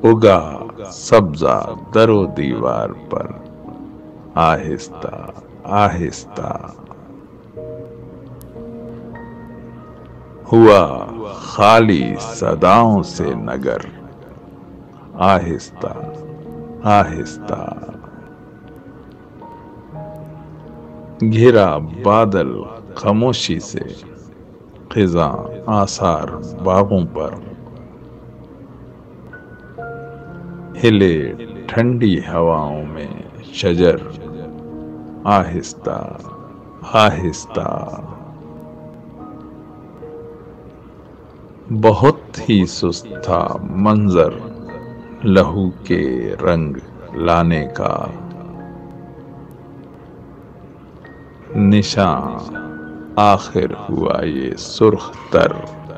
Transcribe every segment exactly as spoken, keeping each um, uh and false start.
اگا سبزہ در و دیوار پر، آہستہ آہستہ ہوا خالی صداؤں سے نگر، آہستہ آہستہ گھرا بادل خاموشی سے، خزاں آثار باغوں پر، ہلے ٹھنڈی ہواؤں میں شجر، آہستہ آہستہ بہت ہی سست تھا منظر لہو کے رنگ لانے کا، نشاں آخر ہوا یہ سرخ تر،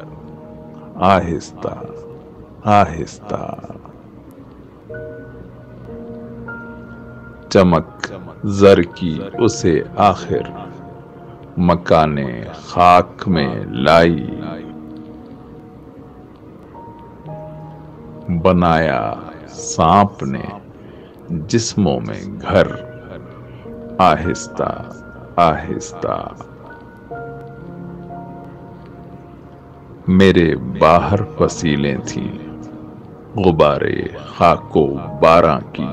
آہستہ آہستہ چمک زر کی اسے آخر مکانے خاک میں لائی، بنایا سانپ نے جسموں میں گھر، آہستہ آہستہ میرے باہر فصیلیں تھیں غبارے خاک و باراں کی،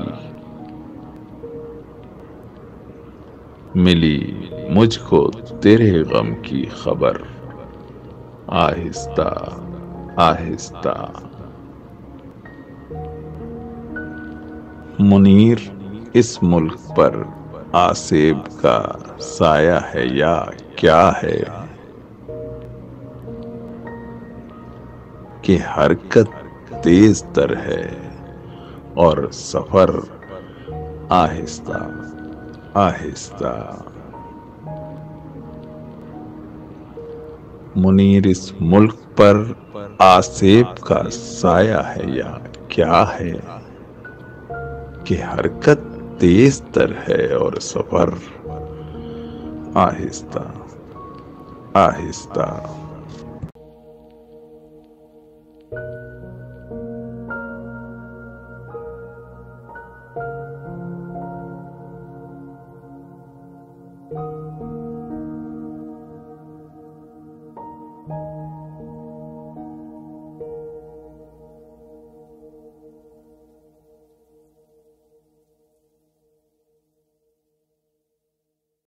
ملی مجھ کو تیرے غم کی خبر، آہستہ آہستہ منیر اس ملک پر آسیب کا سایہ ہے یا کیا ہے، کہ حرکت تیز تر ہے اور سفر آہستہ آہستہ، منیر اس ملک پر آسیب کا سایہ ہے یا کیا ہے، کہ حرکت تیز تر ہے اور سفر آہستہ آہستہ۔